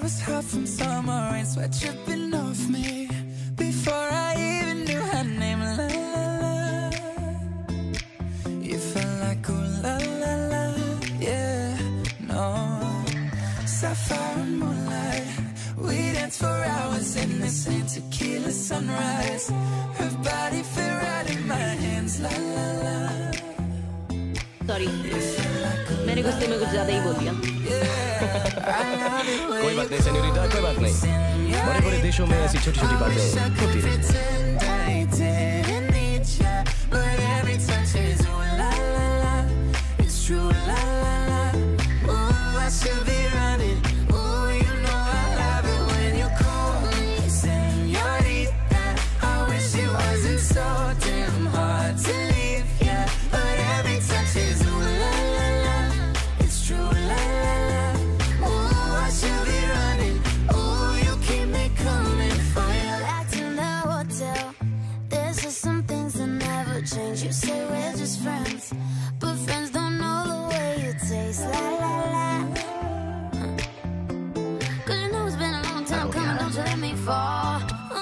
was hot from summer rain, sweat dripping off me before I even knew her name. La la la, you felt like ooh la la la, yeah, no. Sapphire and moonlight, we danced for hours in the same tequila sunrise. Her body fit right in my hands, la la la. Sorry, मैंने गुस्से में कुछ ज़्यादा ही बोल दिया। कोई बात नहीं सेनोरिटा, कोई बात नहीं। बड़े-बड़े देशों में ऐसी छोटी-छोटी बातें होती रहती You say we're just friends, but friends don't know the way you taste. La la la. 'Cause you know it's been a long time coming, don't you let me fall.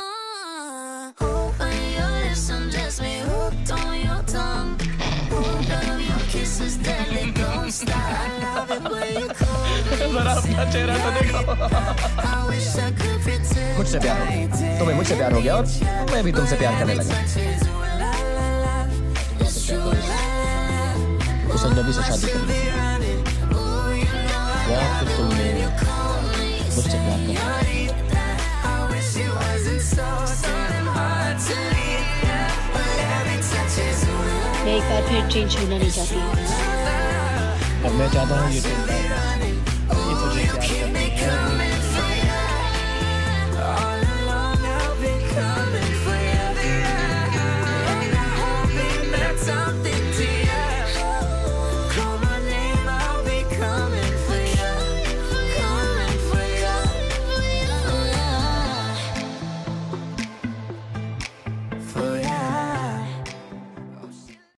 When your lips undress me, hooked on your tongue. Love your kisses, deadly, don't stop. I love it when you call me. जरा अपना चेहरा तो देखो। I wish I could pretend. मुझसे प्यार हो गया, तुम्हें मुझसे प्यार हो गया और मैं भी तुमसे प्यार करने लगा। उस अजनबी से शादी करेंगे या फिर तुमने मुझसे प्यार करना? मैं एक बार फिर चेंज होना नहीं चाहती। अब मैं चाहता हूँ ये तुम